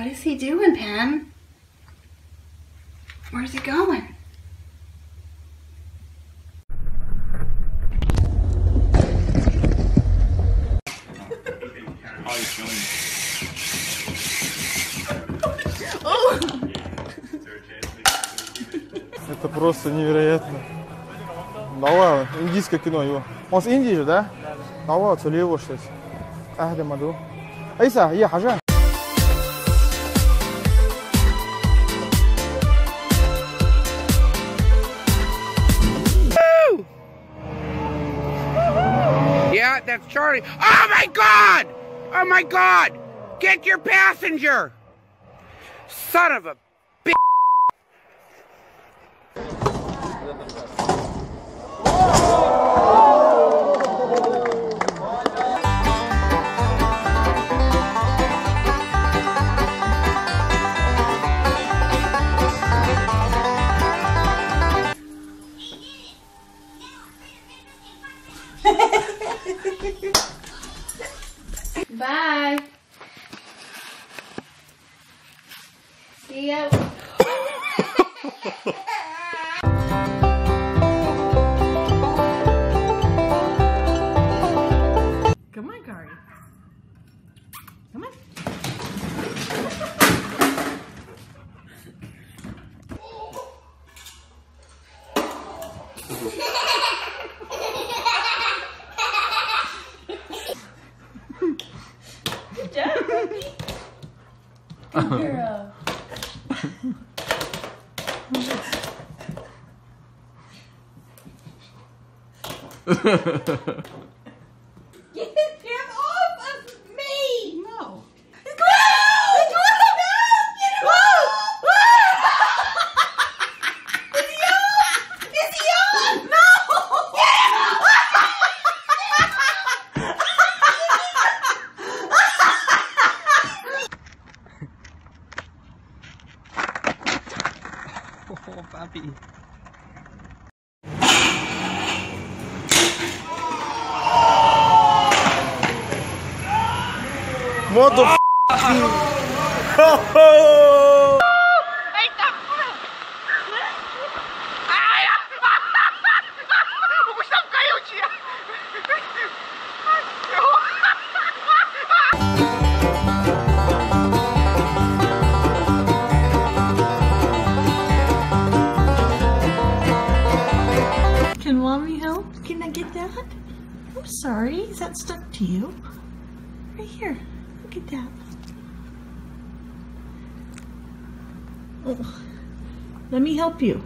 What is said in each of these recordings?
What is he doing, Pam? Where's he going? Это просто невероятно. Давай, индийское кино его. Он с Индии же, да? Давай, целево что-то. Ахда маду. Айса, я хажа. Yeah, that's Charlie. Oh my God! Oh my God! Get your passenger! Son of a bitch! Bye. See ya. Come on, Kari. Come on. Good job, Rocky. Good girl. Get him off of me! No. It's going out! It's going out! Get him off! Is he on? Is he on? No! Get him off! Oh, papi. Mother. Can mommy help? Can I get that? I'm sorry. Is that stuck to you? Right here. Look at that. Oh. Let me help you.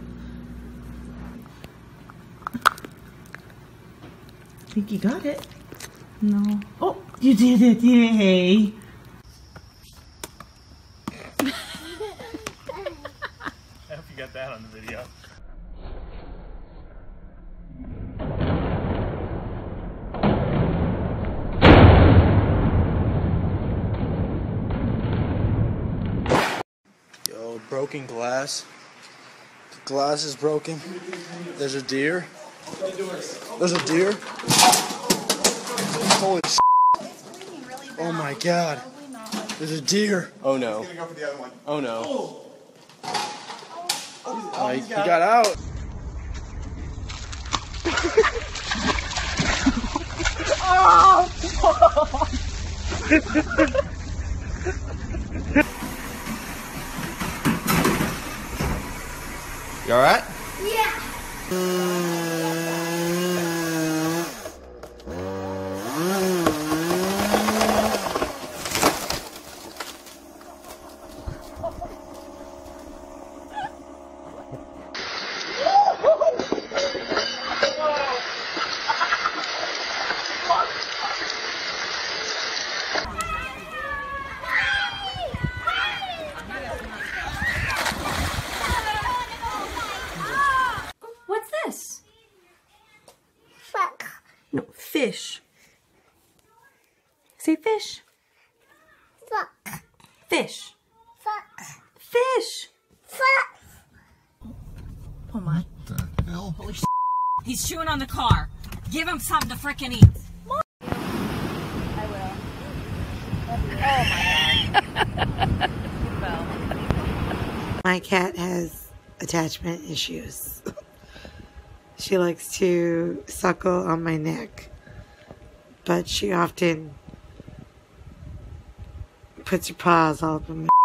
Think you got it? No. Oh, you did it. Yay. I hope you got that on the video. Yo, broken glass. The glass is broken. There's a deer. There's a deer. Holy shit. Oh my God. There's a deer. Oh no. Oh no. He got out. You alright? What's this? Fuck. No, fish. Say fish. Fuck. Fish. Fuck. Fish. Fuck. Oh my. Holy shit. He's chewing on the car. Give him something to frickin' eat. I will. Oh my God. My cat has attachment issues. She likes to suckle on my neck, but she often puts her paws all up in my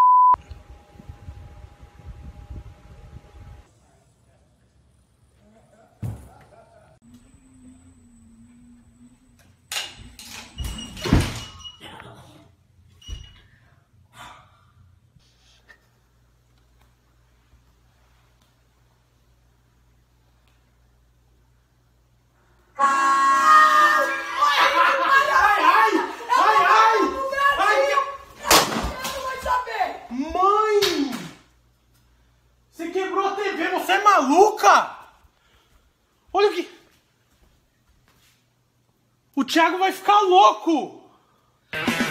Mãe! Você quebrou a TV, você é maluca? Olha o que... O Thiago vai ficar louco!